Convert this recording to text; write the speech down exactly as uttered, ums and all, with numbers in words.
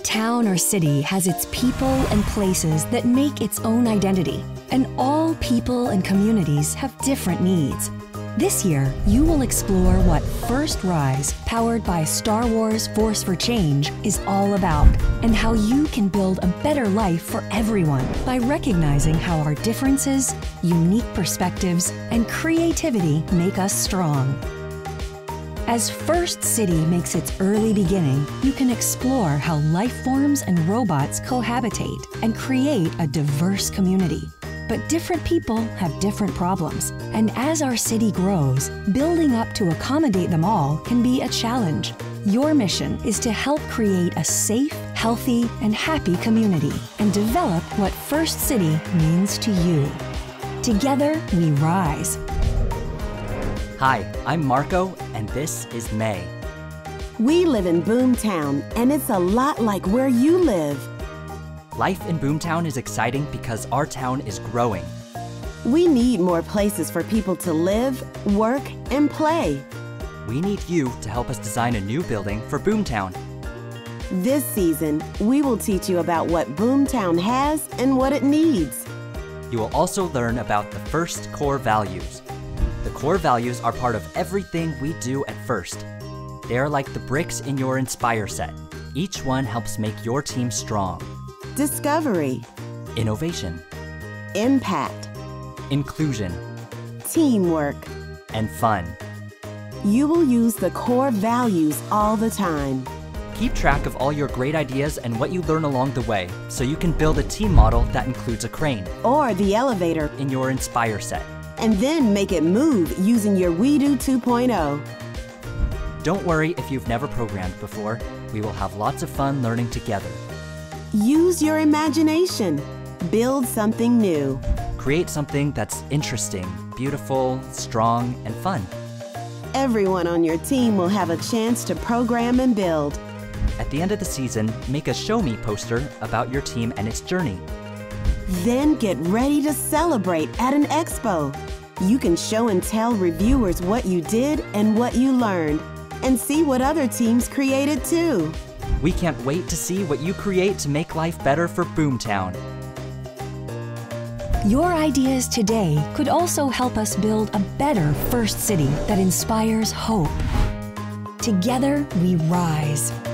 town or city has its people and places that make its own identity, and all people and communities have different needs. This year, you will explore what First Rise, powered by Star Wars Force for Change, is all about, and how you can build a better life for everyone by recognizing how our differences, unique perspectives, and creativity make us strong. As First City makes its early beginning, you can explore how life forms and robots cohabitate and create a diverse community. But different people have different problems, and as our city grows, building up to accommodate them all can be a challenge. Your mission is to help create a safe, healthy, and happy community and develop what First City means to you. Together, we rise. Hi, I'm Marco, and this is May. We live in BOOMTOWN, and it's a lot like where you live. Life in BOOMTOWN is exciting because our town is growing. We need more places for people to live, work, and play. We need you to help us design a new building for BOOMTOWN. This season, we will teach you about what BOOMTOWN has and what it needs. You will also learn about the First core values. The core values are part of everything we do at First. They are like the bricks in your Inspire set. Each one helps make your team strong. Discovery, Innovation, impact, inclusion, teamwork, and fun. You will use the core values all the time. Keep track of all your great ideas and what you learn along the way, so you can build a team model that includes a crane Or the elevator, in your Inspire set. and then make it move using your We Do two point oh. Don't worry if you've never programmed before. We will have lots of fun learning together. Use your imagination. Build something new. Create something that's interesting, beautiful, strong, and fun. Everyone on your team will have a chance to program and build. At the end of the season, make a Show Me poster about your team and its journey. Then get ready to celebrate at an expo. You can show and tell reviewers what you did and what you learned, and see what other teams created too. We can't wait to see what you create to make life better for BOOMTOWN. Your ideas today could also help us build a better First City that inspires hope. Together, we rise.